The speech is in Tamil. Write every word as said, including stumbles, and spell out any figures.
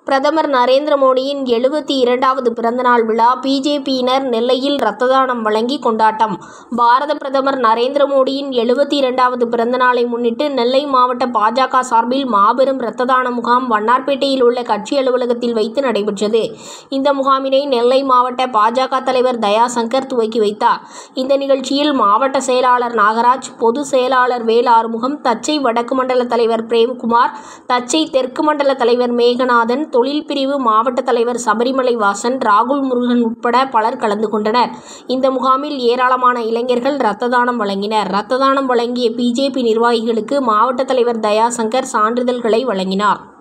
பிரதமர் நரேந்திர மோடியின் எழுபத்தி இரண்டாவது பிறந்தநாள் விழா பிஜேபியினர் நெல்லையில் இரத்த தானம் வழங்கி கொண்டாட்டம். பாரத பிரதமர் நரேந்திர மோடியின் எழுபத்தி இரண்டாவது பிறந்தநாளை முன்னிட்டு நெல்லை மாவட்ட பாஜக சார்பில் மாபெரும் இரத்த தான முகாம் வண்ணார்பேட்டையில் உள்ள கட்சி அலுவலகத்தில் வைத்து நடைபெற்றது. இந்த முகாமினை நெல்லை மாவட்ட பாஜக தலைவர் தயாசங்கர் துவக்கி வைத்தார். இந்த நிகழ்ச்சியில் மாவட்ட செயலாளர் நாகராஜ், பொது செயலாளர் வேல் ஆறுமுகம், தச்சை வடக்கு மண்டல தலைவர் பிரேம்குமார், தச்சை தெற்கு மண்டல தலைவர் மேகநாதன், தொழில் பிரிவு மாவட்ட தலைவர் சபரிமலை வாசன், ராகுல் முருகன் உட்பட பலர் கலந்து கொண்டனர். இந்த முகாமில் ஏராளமான இளைஞர்கள் இரத்த தானம் வழங்கினர். இரத்த தானம் வழங்கிய பிஜேபி நிர்வாகிகளுக்கு மாவட்ட தலைவர் தயாசங்கர் சான்றிதழ்களை வழங்கினார்.